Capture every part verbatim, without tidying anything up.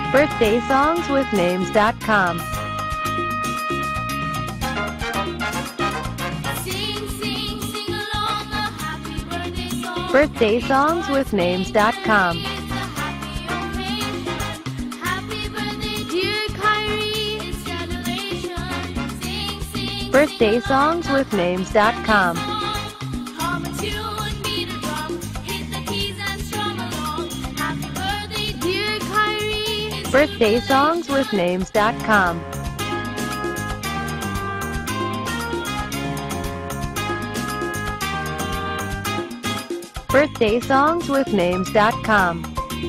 birthday songs with names dot com. Sing, sing, sing along a happy birthday song. birthday songs with names dot com. It's a happy occasion. Happy birthday, dear Kairi. It's celebration. Sing, sing, birthday songs with names dot com. hum a tune, beat a drum, hit the keys and strum along. Happy birthday, dear Kairi. It's birthday songs with names dot com. birthday songs with names dot com.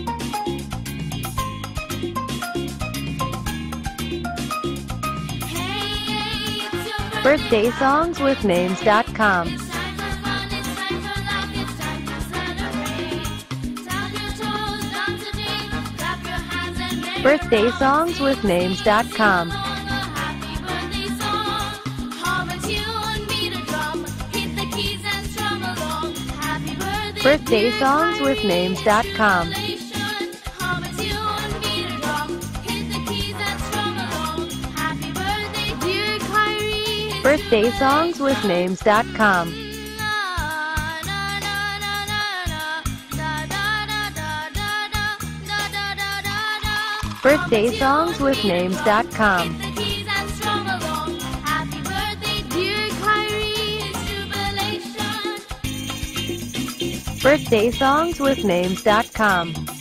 Hey, it's your birthday songs with names dot com. It's time for fun, it's time for laugh, it's time to celebrate. Tap your toes, dance a jig, clap your hands and make birthday songs with names dot com. happy birthday song. Hum a tune, beat a drum, hit the keys and strum along. Happy birthday, birthday dear songs with Kairi. names dot com. Hum a tune, beat a drum, hit the keys and strum along. Happy birthday, dear Kairi. birthday songs with names dot com. birthday songs with names dot com. Hit the keys and strum along. Happy birthday, dear Kairi. It's jubilation. birthday songs with names dot com.